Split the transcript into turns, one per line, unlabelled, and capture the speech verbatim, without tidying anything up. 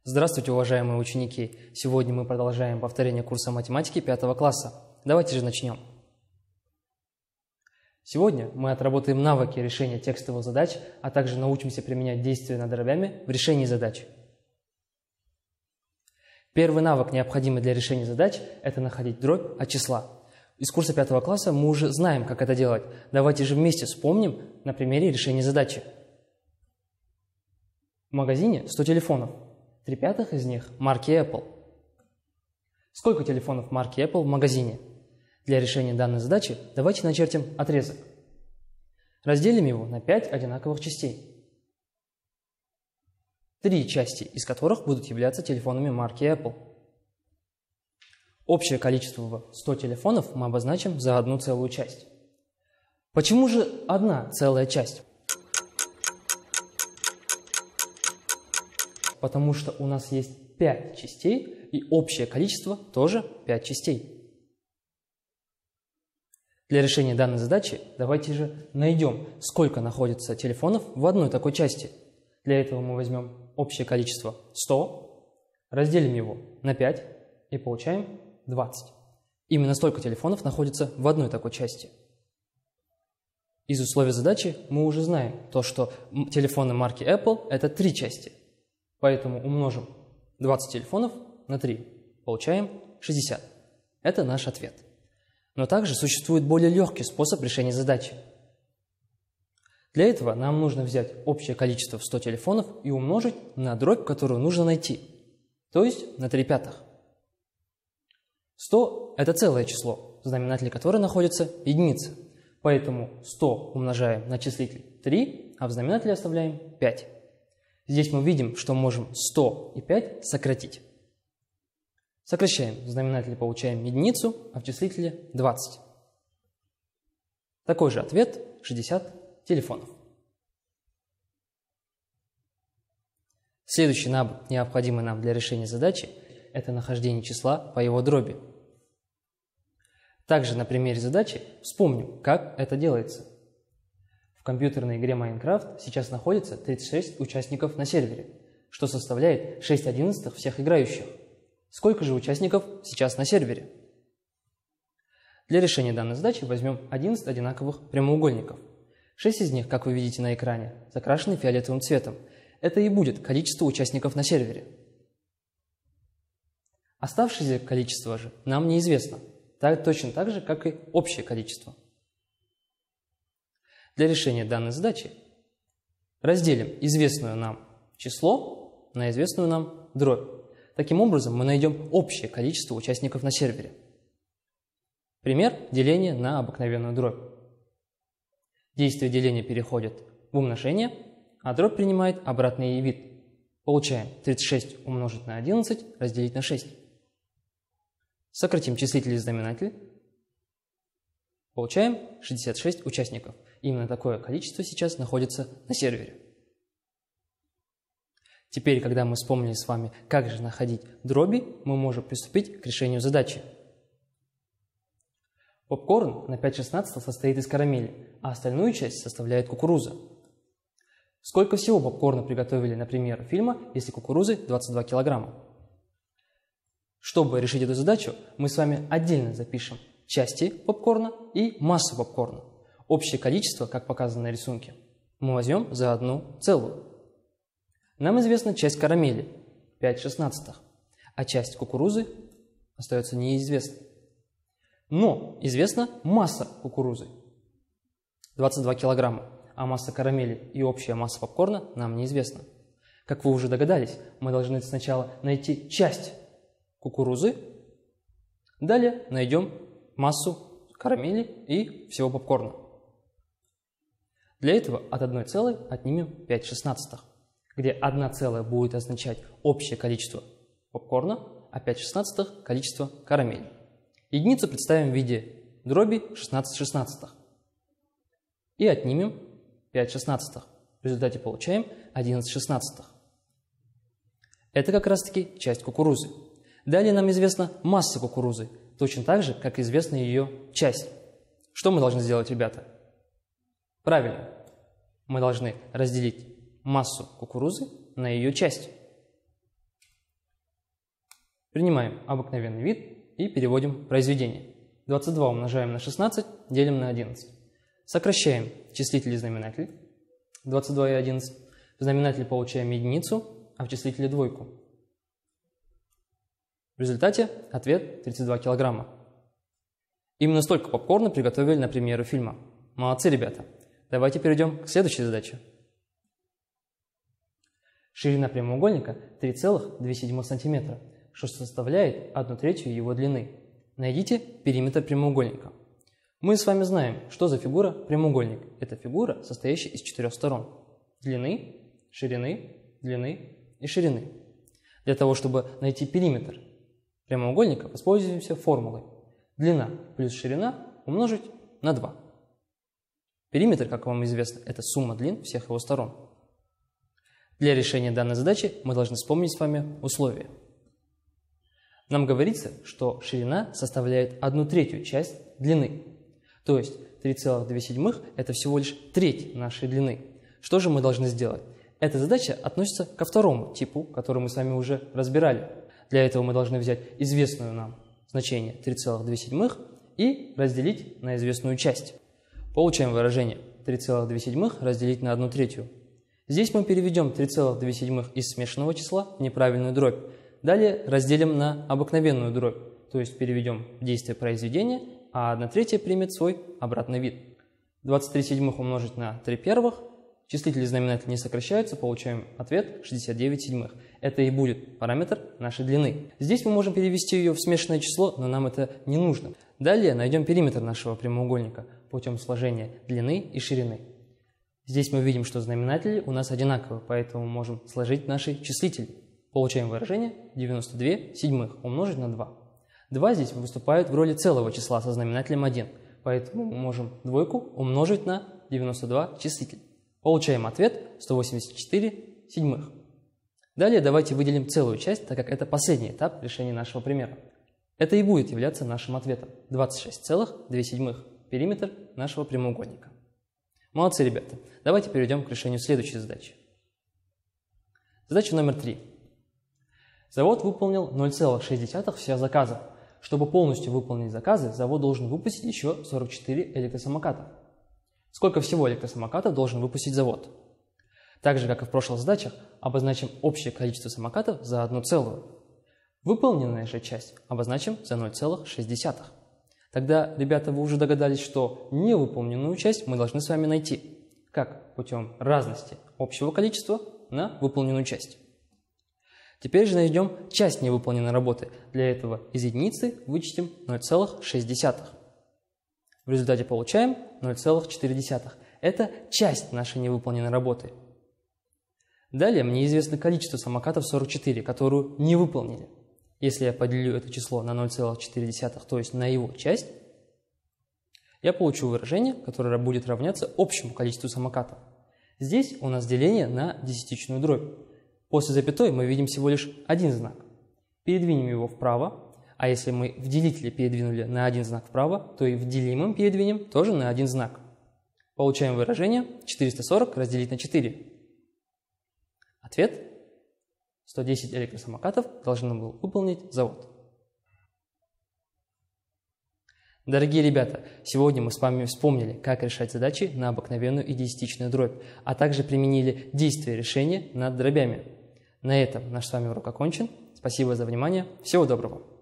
Здравствуйте, уважаемые ученики! Сегодня мы продолжаем повторение курса математики пятого класса. Давайте же начнем. Сегодня мы отработаем навыки решения текстовых задач, а также научимся применять действия над дробями в решении задач. Первый навык, необходимый для решения задач, это находить дробь от числа. Из курса пятого класса мы уже знаем, как это делать. Давайте же вместе вспомним на примере решения задачи. В магазине сто телефонов. Три пятых из них марки Apple. Сколько телефонов марки Apple в магазине? Для решения данной задачи давайте начертим отрезок. Разделим его на пять одинаковых частей. Три части из которых будут являться телефонами марки Apple. Общее количество в сто телефонов мы обозначим за одну целую часть. Почему же одна целая часть? Потому что у нас есть пять частей, и общее количество тоже пять частей. Для решения данной задачи давайте же найдем, сколько находится телефонов в одной такой части. Для этого мы возьмем общее количество сто, разделим его на пять и получаем двадцать. Именно столько телефонов находится в одной такой части. Из условий задачи мы уже знаем то, что телефоны марки Apple – это три части. Поэтому умножим двадцать телефонов на три. Получаем шестьдесят. Это наш ответ. Но также существует более легкий способ решения задачи. Для этого нам нужно взять общее количество в сто телефонов и умножить на дробь, которую нужно найти. То есть на три пятых. сто – это целое число, в знаменателе которого находится единица. Поэтому сто умножаем на числитель три, а в знаменателе оставляем пять. Здесь мы видим, что можем сто и пять сократить. Сокращаем. В знаменателе получаем единицу, а в числителе двадцать. Такой же ответ – шестьдесят телефонов. Следующий навык, необходимый нам для решения задачи, это нахождение числа по его дроби. Также на примере задачи вспомним, как это делается. В компьютерной игре Minecraft сейчас находится тридцать шесть участников на сервере, что составляет шесть одиннадцатых всех играющих. Сколько же участников сейчас на сервере? Для решения данной задачи возьмем одиннадцать одинаковых прямоугольников. шесть из них, как вы видите на экране, закрашены фиолетовым цветом. Это и будет количество участников на сервере. Оставшееся количество же нам неизвестно, так, точно так же, как и общее количество. Для решения данной задачи разделим известную нам число на известную нам дробь. Таким образом, мы найдем общее количество участников на сервере. Пример деления на обыкновенную дробь. Действие деления переходит в умножение, а дробь принимает обратный вид. Получаем тридцать шесть умножить на одиннадцать разделить на шесть. Сократим числитель и знаменатель. Получаем шестьдесят шесть участников. Именно такое количество сейчас находится на сервере. Теперь, когда мы вспомнили с вами, как же находить дроби, мы можем приступить к решению задачи. Попкорн на пять шестнадцатых состоит из карамели, а остальную часть составляет кукуруза. Сколько всего попкорна приготовили, например, фильма, если кукурузы двадцать два килограмма? Чтобы решить эту задачу, мы с вами отдельно запишем части попкорна и массу попкорна. Общее количество, как показано на рисунке, мы возьмем за одну целую. Нам известна часть карамели – пять шестнадцатых, а часть кукурузы остается неизвестной. Но известна масса кукурузы – двадцать два килограмма, а масса карамели и общая масса попкорна нам неизвестна. Как вы уже догадались, мы должны сначала найти часть кукурузы, далее найдем массу карамели и всего попкорна. Для этого от одной целой отнимем пять шестнадцатых, где одна целая будет означать общее количество попкорна, а пять шестнадцатых – количество карамели. Единицу представим в виде дроби шестнадцать шестнадцатых. И отнимем пять шестнадцатых. В результате получаем одиннадцать шестнадцатых. Это как раз таки часть кукурузы. Далее нам известна масса кукурузы, точно так же, как известна ее часть. Что мы должны сделать, ребята? Правильно. Мы должны разделить массу кукурузы на ее часть. Принимаем обыкновенный вид и переводим произведение. двадцать два умножаем на шестнадцать, делим на одиннадцать. Сокращаем числитель и знаменатель. двадцать два и одиннадцать. В знаменателе получаем единицу, а в числителе двойку. В результате ответ тридцать два килограмма. Именно столько попкорна приготовили на премьеру фильма. Молодцы, ребята! Давайте перейдем к следующей задаче. Ширина прямоугольника три целых две десятых сантиметра, что составляет одну третью его длины. Найдите периметр прямоугольника. Мы с вами знаем, что за фигура прямоугольник. Это фигура, состоящая из четырех сторон. Длины, ширины, длины и ширины. Для того, чтобы найти периметр прямоугольника, воспользуемся формулой. Длина плюс ширина умножить на два. Периметр, как вам известно, это сумма длин всех его сторон. Для решения данной задачи мы должны вспомнить с вами условия. Нам говорится, что ширина составляет одну третью часть длины. То есть три целых две десятых – это всего лишь треть нашей длины. Что же мы должны сделать? Эта задача относится ко второму типу, который мы с вами уже разбирали. Для этого мы должны взять известную нам значение три целых две десятых и разделить на известную часть. Получаем выражение три целых две десятых разделить на одну третью. Здесь мы переведем три целых две десятых из смешанного числа в неправильную дробь. Далее разделим на обыкновенную дробь, то есть переведем действие произведения, а одна третья примет свой обратный вид. двадцать три седьмых умножить на три первых. Числитель и знаменатель не сокращаются, получаем ответ шестьдесят девять седьмых. Это и будет параметр нашей длины. Здесь мы можем перевести ее в смешанное число, но нам это не нужно. Далее найдем периметр нашего прямоугольника путем сложения длины и ширины. Здесь мы видим, что знаменатели у нас одинаковые, поэтому можем сложить наши числители. Получаем выражение девяносто две седьмых умножить на два. два здесь выступает в роли целого числа со знаменателем один, поэтому мы можем двойку умножить на девяносто два числитель. Получаем ответ сто восемьдесят четыре седьмых. Далее давайте выделим целую часть, так как это последний этап решения нашего примера. Это и будет являться нашим ответом. двадцать шесть целых две десятых периметр нашего прямоугольника. Молодцы, ребята. Давайте перейдем к решению следующей задачи. Задача номер три. Завод выполнил ноль целых шесть десятых всех заказов. Чтобы полностью выполнить заказы, завод должен выпустить еще сорок четыре электросамоката. Сколько всего электросамокатов должен выпустить завод? Так же, как и в прошлых задачах, обозначим общее количество самокатов за одну целую. Выполненная же часть обозначим за ноль целых шесть десятых. Тогда, ребята, вы уже догадались, что невыполненную часть мы должны с вами найти. Как? Путем разности общего количества на выполненную часть. Теперь же найдем часть невыполненной работы. Для этого из единицы вычтем ноль целых шесть десятых. В результате получаем ноль целых четыре десятых. Это часть нашей невыполненной работы. Далее мне известно количество самокатов сорок четыре, которую не выполнили. Если я поделю это число на ноль целых четыре десятых, то есть на его часть, я получу выражение, которое будет равняться общему количеству самокатов. Здесь у нас деление на десятичную дробь. После запятой мы видим всего лишь один знак. Передвинем его вправо, а если мы в делителе передвинули на один знак вправо, то и в делимом передвинем тоже на один знак. Получаем выражение четыреста сорок разделить на четыре. Ответ – сто десять электросамокатов должен был выполнить завод. Дорогие ребята, сегодня мы с вами вспомнили, как решать задачи на обыкновенную и десятичную дробь, а также применили действие решения над дробями. На этом наш с вами урок окончен. Спасибо за внимание. Всего доброго.